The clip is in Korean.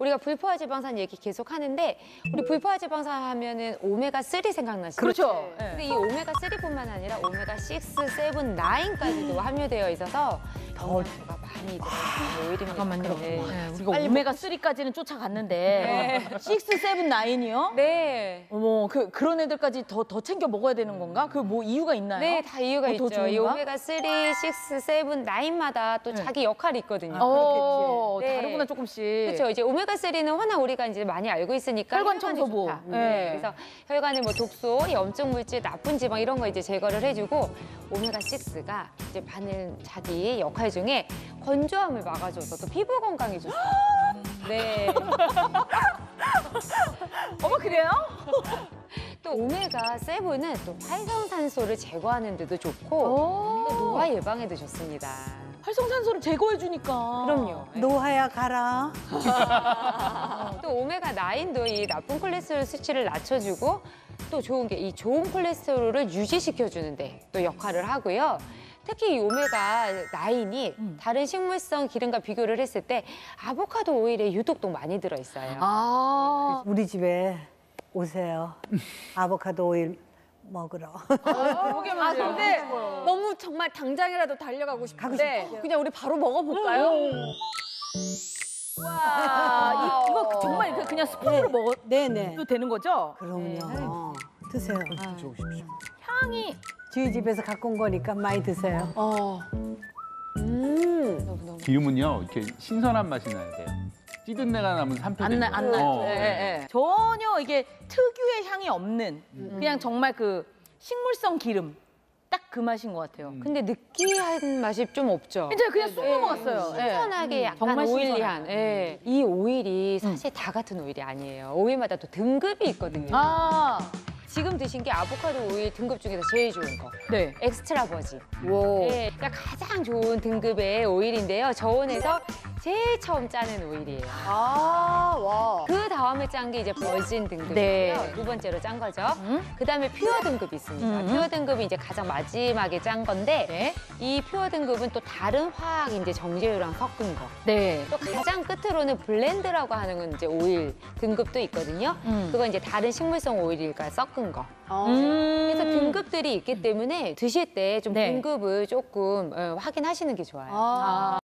우리가 불포화 지방산 얘기 계속 하는데 우리 불포화 지방산 하면은 오메가3 생각나시죠? 그렇죠. 네. 근데 이 오메가3뿐만 아니라 오메가6, 7, 9까지도 함유되어 있어서 영양소가 많이 들어있는 오일입니다. 잠깐만요. 네. 우리가 오메가3까지는 쫓아갔는데 6, 7, 9이요? 네. 어머, 그런 애들까지 더 챙겨 먹어야 되는 건가? 그 뭐 이유가 있나요? 네, 다 이유가 더 있죠. 좋은가? 이 오메가3, 6, 7, 9마다 또 자기 역할이 있거든요. 네. 다르구나 조금씩. 그렇죠. 이제 오메가3는 워낙 우리가 이제 많이 알고 있으니까 혈관 혈관에 청소부. 좋다. 네. 그래서 혈관에 뭐 독소, 염증 물질, 나쁜 지방 이런 거 이제 제거를 해주고 오메가6가 이제 많은 자기 역할 중에 건조함을 막아줘서 또 피부 건강에 좋습니다. 네. 어머, 그래요? 또 오메가7은 또 활성산소를 제거하는 데도 좋고 또 노화 예방에도 좋습니다. 활성산소를 제거해 주니까. 그럼요. 노화야 가라. 또 오메가9도 이 나쁜 콜레스테롤 수치를 낮춰주고 또 좋은 게 이 좋은 콜레스테롤을 유지시켜주는데 또 역할을 하고요. 특히 이 오메가9이 다른 식물성 기름과 비교를 했을 때 아보카도 오일에 유독 또 많이 들어있어요. 우리 집에 오세요. 아보카도 오일 먹으러. 근데 너무 정말 당장이라도 달려가고 싶은데 그냥 우리 바로 먹어볼까요? 와, 이거 정말 그냥 스푼으로 먹어도 네네. 되는 거죠? 그럼요. 드세요. 향이 저희 집에서 갖고 온 거니까 많이 드세요. 기름은요 이렇게 신선한 맛이 나야 돼요. 찌든 내가 나면 산패되고. 안 나요. 전혀 이게 특유의 향이 없는 그냥 정말 그 식물성 기름. 딱 그 맛인 것 같아요. 근데 느끼한 맛이 좀 없죠? 이제 그냥 쑥 넘어갔어요. 신선하게 약간 정말 오일리한. 예. 이 오일이 사실 다 같은 오일이 아니에요. 오일마다 또 등급이 있거든요. 지금 드신 게 아보카도 오일 등급 중에서 제일 좋은 거. 네. 엑스트라 버진. 네, 그러니까 가장 좋은 등급의 오일인데요. 저온에서 제일 처음 짜는 오일이에요. 그 다음에 짠 게 이제 버진 등급이고요. 네. 두 번째로 짠 거죠. 그 다음에 퓨어 등급이 있습니다. 퓨어 등급이 이제 가장 마지막에 짠 건데 네. 이 퓨어 등급은 또 다른 화학 이제 정제유랑 섞은 거. 네. 또 가장 끝으로는 블렌드라고 하는 이제 오일 등급도 있거든요. 그건 이제 다른 식물성 오일과 섞은 거. 그래서 등급들이 있기 때문에 드실 때 좀 네. 등급을 조금 확인하시는 게 좋아요.